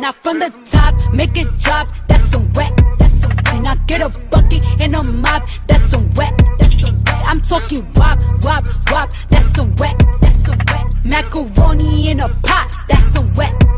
Now from the top, make it drop, that's some wet, that's some wet. Now get a bucket and a mop, that's some wet, that's some wet. I'm talking wop, wop, wop, that's some wet, that's some wet. Macaroni in a pot, that's some wet.